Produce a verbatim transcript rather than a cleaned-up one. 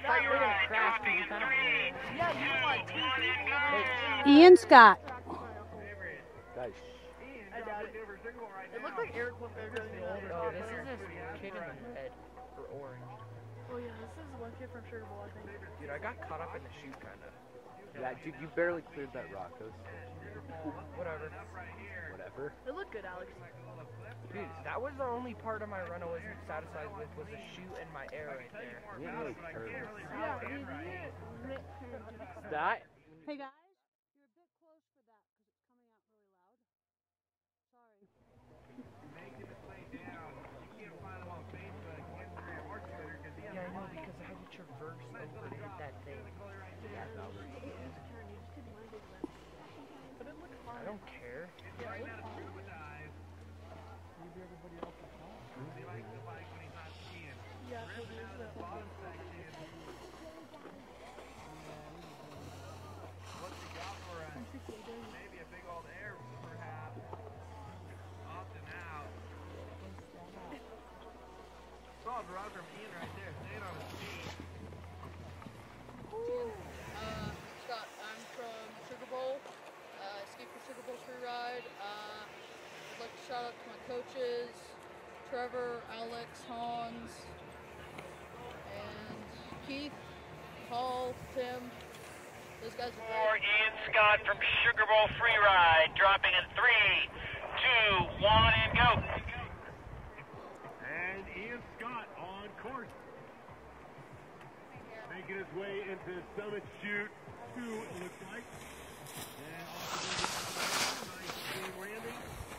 thought you were going to crash. You kind of... Yeah, you want two people. Ian Scott. Guys. I doubt it. It looked like Eric went bigger than the older. Oh, this is this kid in the red for orange. Oh yeah, this is one kid from Sugar Bowl, I think. Dude, I got caught up in the shoot, kind of. Yeah, dude, you barely cleared that rock. That was... Whatever. Whatever. It looked good, Alex. Dude, that was the only part of my run I wasn't satisfied with, was the shoot and my air right there. You didn't really curve. Yeah, he did. That? Hey guys, you're a bit close for that because it's coming out really loud. Sorry. Yeah, I know, because I had to traverse over to hit that thing. Yeah, that was it. But it looked fun. I don't care. Yeah, it looked fun. Yeah, so there's the... What's he got for us? Maybe a big old air, perhaps. Off and out. Solid rod from Ian right there. Staying on his feet. Uh, Scott, I'm from Sugar Bowl. Uh, I ski for Sugar Bowl Freeride. Uh, I'd like to shout out to my coaches, Trevor, Alex, Hans, and Keith, Paul, Tim. Those guys are For great. Ian Scott from Sugar Bowl Freeride, dropping in three, two, one, and go. And Ian Scott on course. Making his way into Summit Chute two, it looks like. And off the nice game landing.